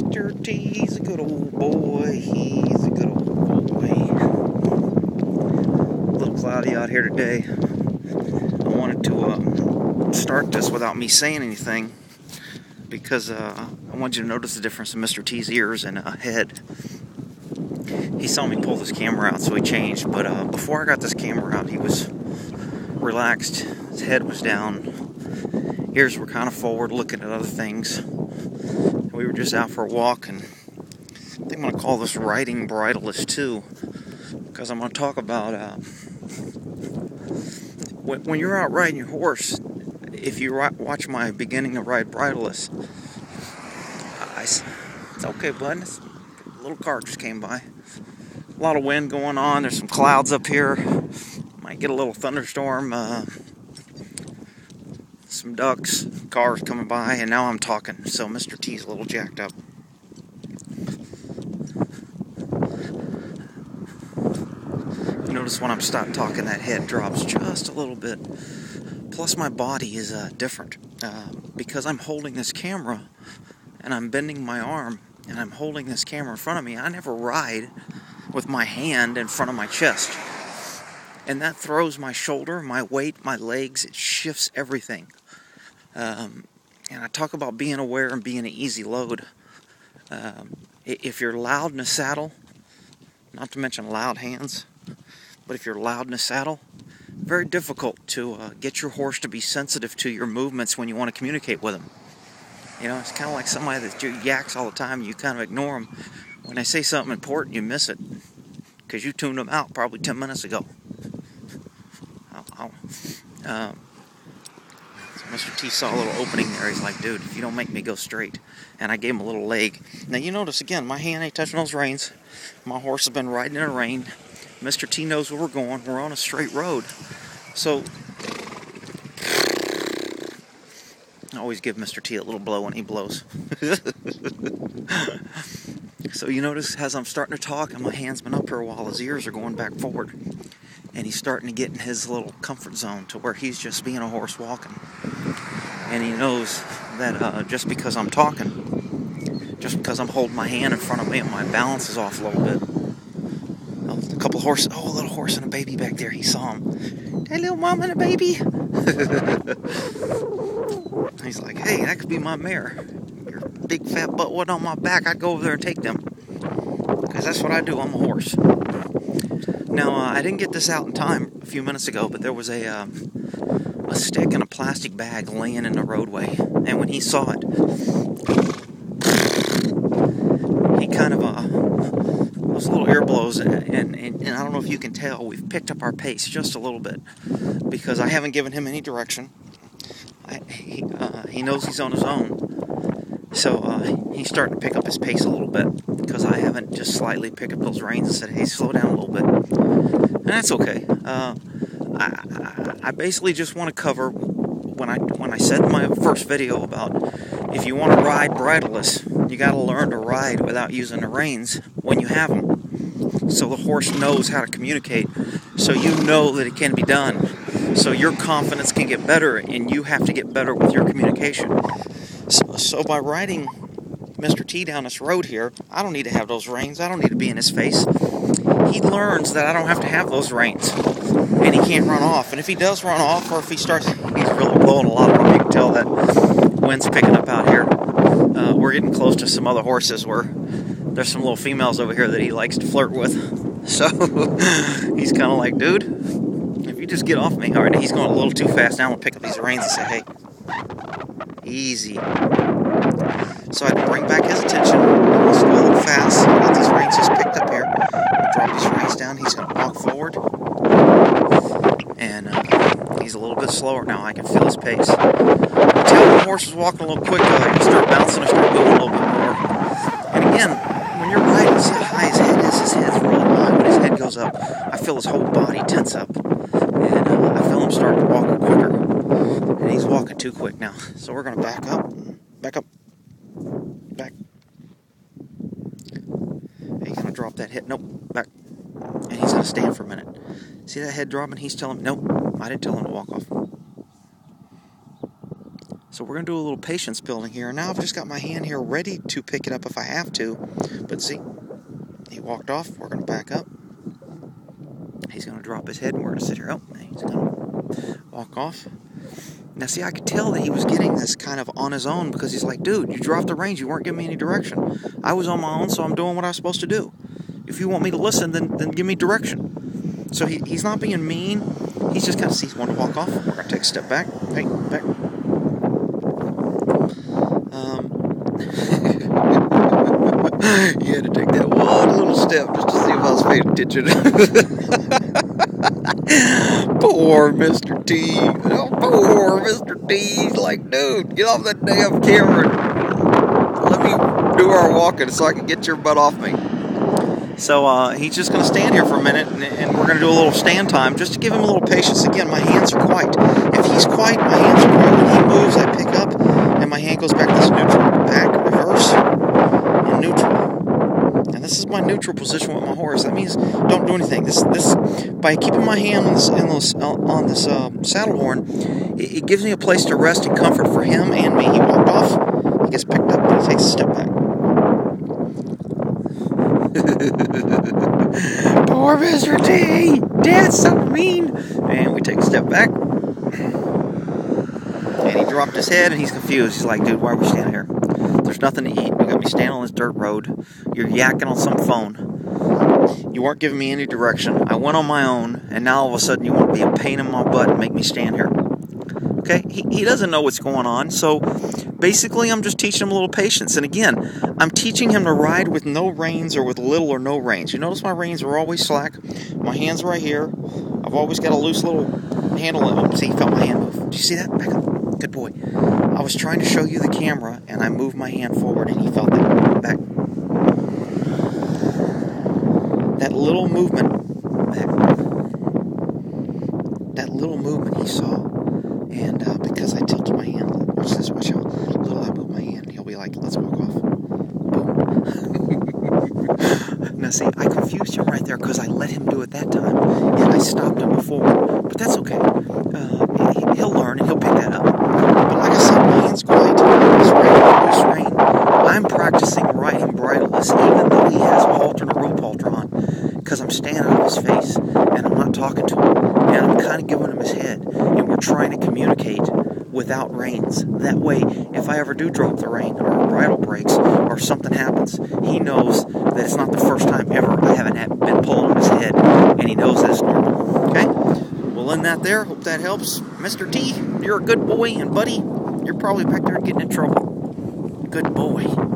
Mr. T's a good old boy. He's a good old boy. A little cloudy out here today. I wanted to start this without me saying anything because I wanted you to notice the difference in Mr. T's ears and head. He saw me pull this camera out, so he changed. But before I got this camera out, he was relaxed. His head was down. Ears were kind of forward, looking at other things. We were just out for a walk, and I think I'm going to call this Riding Bridleless too, because I'm going to talk about when you're out riding your horse. If you watch my beginning of Ride Bridleless, it's okay, bud. A little car just came by. A lot of wind going on. There's some clouds up here. Might get a little thunderstorm. Some ducks, cars coming by, and now I'm talking, so Mr. T's a little jacked up. You notice when I'm stopped talking, that head drops just a little bit. Plus my body is different, because I'm holding this camera, and I'm bending my arm, and I'm holding this camera in front of me. I never ride with my hand in front of my chest. And that throws my shoulder, my weight, my legs, it shifts everything. And I talk about being aware and being an easy load. If you're loud in a saddle, not to mention loud hands, but if you're loud in a saddle, very difficult to get your horse to be sensitive to your movements when you want to communicate with him. You know, it's kind of like somebody that yaks all the time and you kind of ignore them. When I say something important, you miss it because you tuned them out probably 10 minutes ago. Mr. T saw a little opening there. He's like, dude, if you don't make me go straight. And I gave him a little leg. Now you notice again, my hand ain't touching those reins. My horse has been riding in the rain. Mr. T knows where we're going. We're on a straight road. So I always give Mr. T a little blow when he blows. So you notice as I'm starting to talk and my hand's been up here a while, his ears are going back forward. And he's starting to get in his little comfort zone to where he's just being a horse walking. And he knows that just because I'm talking, just because I'm holding my hand in front of me and my balance is off a little bit. A couple of horses, a little horse and a baby back there, he saw him. Hey, little mama and a baby. He's like, hey, that could be my mare. Your big fat butt wasn't on my back, I'd go over there and take them. Because that's what I do, I'm a horse. Now, I didn't get this out in time a few minutes ago, but there was a stick and a plastic bag laying in the roadway. And when he saw it, he kind of, those little ear blows, and I don't know if you can tell, we've picked up our pace just a little bit, because I haven't given him any direction. He knows he's on his own. So he's starting to pick up his pace a little bit because I haven't just slightly picked up those reins and said, hey, slow down a little bit. And that's okay. I basically just want to cover when I said in my first video about if you want to ride bridleless, you got to learn to ride without using the reins when you have them. So the horse knows how to communicate, so you know that it can be done. So your confidence can get better, and you have to get better with your communication. So by riding Mr. T down this road here, I don't need to have those reins. I don't need to be in his face. He learns that I don't have to have those reins, and he can't run off. And if he does run off, or if he's really blowing a lot of them, you can tell that wind's picking up out here. We're getting close to some other horses where there's some little females over here that he likes to flirt with. So he's kind of like, dude, if you just get off me. All right, he's going a little too fast. Now I'm going to pick up these reins and say, hey, easy. So I had to bring back his attention. Let's go a little fast. I got these reins just picked up here. Drop these reins down. He's going to walk forward. And he's a little bit slower now. I can feel his pace. Tell when the horse is walking a little quick, you start bouncing and start moving a little bit more. And again, when you're riding, see how high his head is. His head's really high. When his head goes up, I feel his whole body tense up. And I feel him start walking quicker. And he's walking too quick now. So we're going to back up. Back up. Back. He's going to drop that head. Nope. Back. And he's going to stand for a minute. See that head dropping? He's telling me, nope, I didn't tell him to walk off. So So we're going to do a little patience building here. And now I've just got my hand here ready to pick it up if I have to. But see, he walked off. We're going to back up. He's going to drop his head and we're going to sit here. Oh, he's going to walk off. Now see, I could tell that he was getting this kind of on his own because he's like, dude, you dropped the reins. You weren't giving me any direction. I was on my own, so I'm doing what I was supposed to do. If you want me to listen, then give me direction. So he's not being mean. He's just kind of sees one to walk off. We're going to take a step back. Hey, back. You had to take that one little step just to see if I was paying attention. Poor Mr. T. Oh, poor Mr. T. He's like, dude, get off that damn camera and let me do our walking so I can get your butt off me. So he's just going to stand here for a minute, and we're going to do a little stand time just to give him a little patience. Again, my hands are quiet. If he's quiet, my hands are quiet. When he moves, I pick up, and my hand goes back to this neutral. Back, reverse, and neutral. And this is my neutral position with my horse. That means don't do anything. This by keeping my hand on this saddle horn, it gives me a place to rest and comfort for him and me. He walked off. He gets picked up, and he takes a step back. Poor Mr. T! Dad's so mean! And we take a step back. And he dropped his head and he's confused. He's like, dude, why are we standing here? There's nothing to eat. You got me standing on this dirt road. You're yakking on some phone. You weren't giving me any direction. I went on my own, and now all of a sudden you want to be a pain in my butt and make me stand here. Okay? He doesn't know what's going on, so basically I'm just teaching him a little patience. And again, I'm teaching him to ride with no reins or with little or no reins. You notice my reins are always slack. My hand's right here. I've always got a loose little handle. Oh, see, he felt my hand move. Did you see that? Back up. Good boy. I was trying to show you the camera, and I moved my hand forward, and he felt it. Back. That little movement. Back. That little movement he saw. And because I tilted my hand, watch this, watch how little I move my hand, he'll be like, let's walk off. Boom. Now see, I confused him right there because I let him do it that time, and I stopped him before. But that's okay. He'll learn and he'll pick that up. But like I said, my hand's quiet. He's riding loose rein. I'm practicing riding bridleless, even though he has a halter and a rope halter on, because I'm standing on his face, and I'm not talking to him, and I'm kind of giving him his head, and we're trying to communicate without reins. That way, if I ever do drop the rein, or bridle breaks, or something happens, he knows that it's not the first time ever I haven't been pulling on his head, and he knows that it's normal. Okay? We'll end that there. Hope that helps. Mr. T, you're a good boy, and buddy, you're probably back there getting in trouble. Good boy.